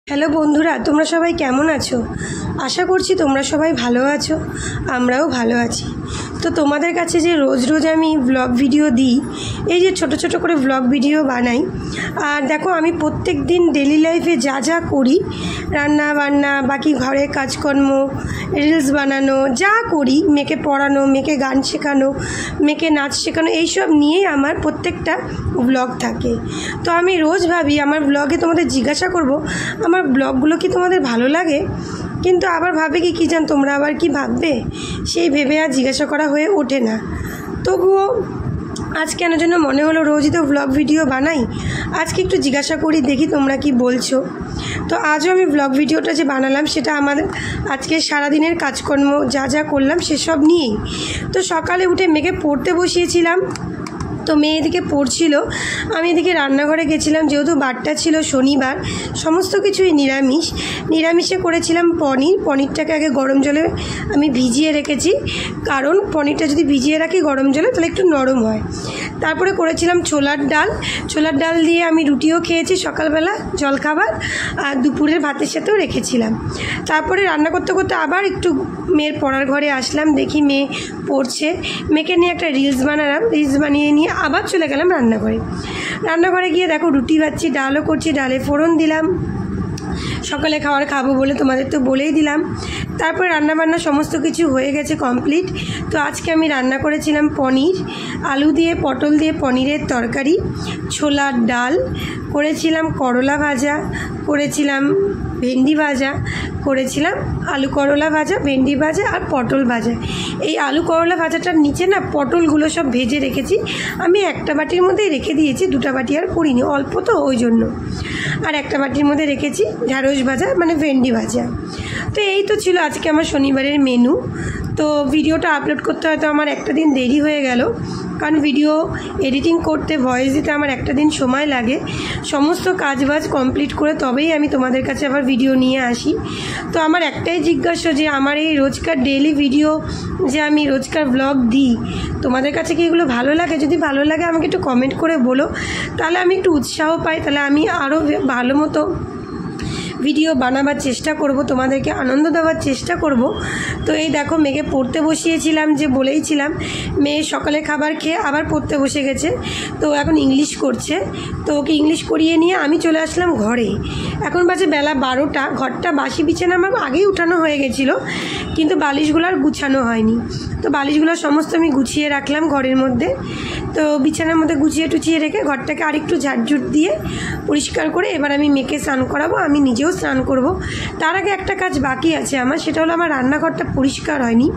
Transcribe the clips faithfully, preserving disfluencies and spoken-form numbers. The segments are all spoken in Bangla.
হ্যালো বন্ধুরা, তোমরা সবাই কেমন আছো? আশা করছি তোমরা সবাই ভালো আছো, আমরাও ভালো আছি। তো তোমাদের কাছে যে রোজ রোজ আমি ব্লগ ভিডিও দিই, এই যে ছোট ছোট করে ব্লগ ভিডিও বানাই, আর দেখো আমি প্রত্যেক দিন ডেলি লাইফে যা যা করি, রান্না বান্না, বাকি ঘরে কাজকর্ম, রিলস বানানো, যা করি, মেয়েকে পড়ানো, মেয়েকে গান শেখানো, মেয়েকে নাচ শেখানো, এইসব নিয়েই আমার প্রত্যেকটা ব্লগ থাকে। তো আমি রোজ ভাবি আমার ব্লগে তোমাদের জিজ্ঞাসা করব, আমার ব্লগগুলো কি তোমাদের ভালো লাগে? কিন্তু আবার ভাবে কি কী জান, তোমরা আবার কি ভাববে, সেই ভেবে আর জিজ্ঞাসা করা হয়ে ওঠে না। তবুও আজ কেন যেন মনে হলো রোজই তো ব্লগ ভিডিও বানাই, আজকে একটু জিজ্ঞাসা করি, দেখি তোমরা কি বলছো। তো আজও আমি ব্লগ ভিডিওটা যে বানালাম সেটা আমাদের আজকে সারাদিনের কাজকর্ম যা যা করলাম সেসব নিয়েই। তো সকালে উঠে মেয়েকে পড়তে বসিয়েছিলাম, তো মেয়ে এদিকে পড়ছিল, আমি এদিকে রান্নাঘরে গেছিলাম, যেহেতু বারটা ছিল শনিবার, সমস্ত কিছুই নিরামিষ। নিরামিষে করেছিলাম পনির। পনিরটাকে আগে গরম জলে আমি ভিজিয়ে রেখেছি, কারণ পনিরটা যদি ভিজিয়ে রাখি গরম জলে তাহলে একটু নরম হয়। তারপরে করেছিলাম ছোলার ডাল। ছোলার ডাল দিয়ে আমি রুটিও খেয়েছি সকালবেলা জলখাবার, আর দুপুরের ভাতের সাথেও রেখেছিলাম। তারপরে রান্না করতে করতে আবার একটু মেয়ের পড়ার ঘরে আসলাম, দেখি মেয়ে পড়ছে, মেয়েকে নিয়ে একটা রিলস বানালাম। রিলস বানিয়ে নিয়ে আবার চলে গেলাম রান্নাঘরে। রান্নাঘরে গিয়ে দেখো রুটি ভাজছি, ডালও করছি, ডালে ফোড়ন দিলাম, সকালে খাবার খাবো বলে তোমাদের তো বলেই দিলাম। তারপর রান্নাবান্না সমস্ত কিছু হয়ে গেছে কমপ্লিট। তো আজকে আমি রান্না করেছিলাম পনির, আলু দিয়ে পটল দিয়ে পনিরের তরকারি, ছোলার ডাল করেছিলাম, করলা ভাজা করেছিলাম, ভেন্ডি ভাজা করেছিলাম, আলু করলা ভাজা, ভেন্ডি ভাজা আর পটল ভাজা। এই আলু করলা ভাজাটার নিচে না পটলগুলো সব ভেজে রেখেছি, আমি একটা বাটির মধ্যেই রেখে দিয়েছি, দুটা বাটি আর করিনি, অল্প তো ওই জন্য। আর একটা বাটির মধ্যে রেখেছি ঢ্যাঁড়স ভাজা, মানে ভেন্ডি ভাজা। তো এই তো ছিল আজকে আমার শনিবারের মেনু। তো ভিডিওটা আপলোড করতে হয়তো আমার একটা দিন দেরি হয়ে গেল, কারণ ভিডিও এডিটিং করতে, ভয়েস দিতে আমার একটা দিন সময় লাগে। সমস্ত কাজবাজ কমপ্লিট করে তবেই আমি তোমাদের কাছে আবার ভিডিও নিয়ে আসি। তো আমার একটাই জিজ্ঞাসা যে আমার এই রোজকার ডেইলি ভিডিও যে আমি রোজকার ব্লগ দিই, তোমাদের কাছে কি এগুলো ভালো লাগে? যদি ভালো লাগে আমাকে একটু কমেন্ট করে বলো, তাহলে আমি একটু উৎসাহ পাই, তাহলে আমি আরও ভালো মতো ভিডিও বানাবার চেষ্টা করব, তোমাদেরকে আনন্দ দেওয়ার চেষ্টা করব। তো এই দেখো মেয়েকে পড়তে বসিয়েছিলাম, যে বলেইছিলাম, মেয়ে সকালে খাবার খেয়ে আবার পড়তে বসে গেছে। তো এখন ইংলিশ করছে, তো ওকে ইংলিশ করিয়ে নিয়ে আমি চলে আসলাম ঘরে। এখন বাজে বেলা বারোটা। ঘরটা বাসি বিছানা আমার আগেই উঠানো হয়ে গেছিলো, কিন্তু বালিশগুলো আর গুছানো হয়নি। তো বালিশগুলো সমস্ত আমি গুছিয়ে রাখলাম ঘরের মধ্যে। তো বিছানার মধ্যে গুছিয়ে টুছিয়ে রেখে ঘরটাকে আরেকটু ঝাড়ঝুট দিয়ে পরিষ্কার করে এবার আমি মেয়েকে স্নান করাবো, আমি নিজেও স্নান করব। তার আগে একটা কাজ বাকি আছে আমার, সেটা হলো আমার রান্নাঘরটা পরিষ্কার হয়নি।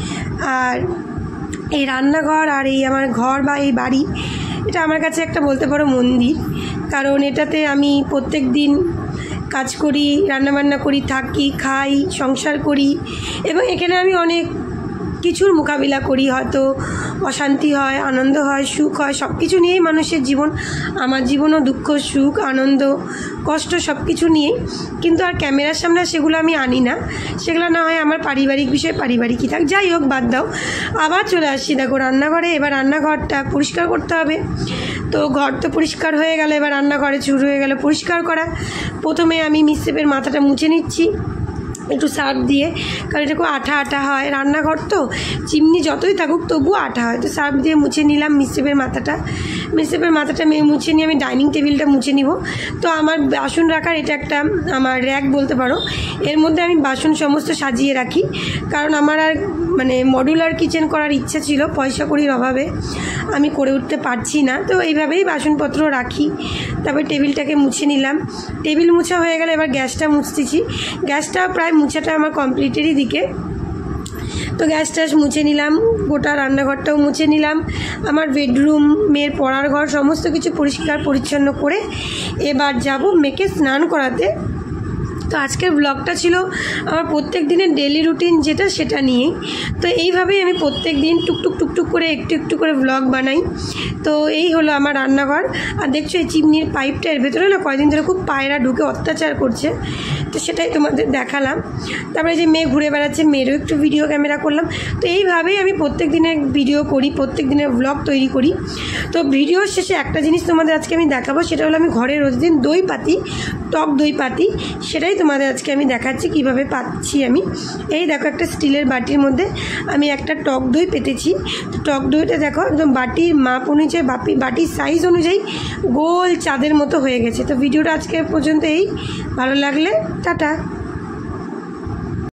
আর এই রান্নাঘর আর এই আমার ঘর বা এই বাড়ি, এটা আমার কাছে একটা বলতে পারো মন্দির, কারণ এটাতে আমি প্রত্যেক দিন কাজ করি, রান্নাবান্না করি, থাকি, খাই, সংসার করি, এবং এখানে আমি অনেক কিছুর মোকাবিলা করি। হয়তো অশান্তি হয়, আনন্দ হয়, সুখ হয়, সব কিছু নিয়েই মানুষের জীবন। আমার জীবনও দুঃখ, সুখ, আনন্দ, কষ্ট সব কিছু নিয়েই, কিন্তু আর ক্যামেরার সামনে সেগুলো আমি আনি না। সেগুলো না হয় আমার পারিবারিক বিষয়, পারিবারিকই থাক, যাই হোক, বাদ দাও। আবার চলে আসছি দেখো রান্নাঘরে। এবার রান্নাঘরটা পরিষ্কার করতে হবে। তো ঘর তো পরিষ্কার হয়ে গেল, এবার রান্নাঘরে শুরু হয়ে গেল পরিষ্কার করা। প্রথমে আমি মিসেপের মাথাটা মুছে নিচ্ছি একটু সার্ফ দিয়ে, কারণ এটা খুব আঠা আঠা হয়, রান্নাঘর তো চিমনি যতই থাকুক তবুও আঠা হয়। তো সার্ফ দিয়ে মুছে নিলাম মিসেপের মাথাটা। মিসেপের মাথাটা মেয়ে মুছে নিয়ে আমি ডাইনিং টেবিলটা মুছে নিব। তো আমার বাসন রাখার এটা একটা আমার র্যাক বলতে পারো, এর মধ্যে আমি বাসন সমস্ত সাজিয়ে রাখি, কারণ আমার আর মানে মডুলার কিচেন করার ইচ্ছা ছিল, পয়সা কড়ির অভাবে আমি করে উঠতে পারছি না। তো এইভাবেই বাসনপত্র রাখি। তারপর টেবিলটাকে মুছে নিলাম। টেবিল মুছা হয়ে গেলে এবার গ্যাসটা মুছতেছি। গ্যাসটা প্রায় মুছাটা আমার কমপ্লিটেরই দিকে। তো গ্যাস ট্যাস মুছে নিলাম, গোটা রান্নাঘরটাও মুছে নিলাম, আমার বেডরুম, মেয়ের পড়ার ঘর, সমস্ত কিছু পরিষ্কার পরিচ্ছন্ন করে এবার যাব মেয়েকে স্নান করাতে। তো আজকের ব্লগটা ছিল আমার প্রত্যেক দিনের ডেলি রুটিন যেটা, সেটা নিয়েই। তো এইভাবেই আমি প্রত্যেক দিন টুকটুক টুকটুক করে একটু একটু করে ব্লগ বানাই। তো এই হলো আমার রান্নাঘর। আর দেখছো এই চিমনির পাইপটা, এর ভেতরে না কয়েকদিন ধরে খুব পায়রা ঢুকে অত্যাচার করছে। তো সেটাই তোমাদের দেখালাম। তারপরে যে মেয়ে ঘুরে বেড়াচ্ছে, মেয়েরও একটু ভিডিও ক্যামেরা করলাম। তো এইভাবেই আমি প্রত্যেক দিনের ভিডিও করি, প্রত্যেক দিনের ব্লগ তৈরি করি। তো ভিডিওর শেষে একটা জিনিস তোমাদের আজকে আমি দেখাবো, সেটা হলো আমি ঘরে রোজ দিন দই পাতি, টক দই পাতি, সেটাই তোমাদের আজকে আমি দেখাচ্ছি কীভাবে পাচ্ছি আমি। এই দেখো একটা স্টিলের বাটির মধ্যে আমি একটা টক দই পেতেছি। টক দইটা দেখো একদম বাটির মাপ অনুযায়ী, বাপি বাটির সাইজ অনুযায়ী গোল চাঁদের মতো হয়ে গেছে। তো ভিডিওটা আজকে পর্যন্ত এই, ভালো লাগলে টাটা।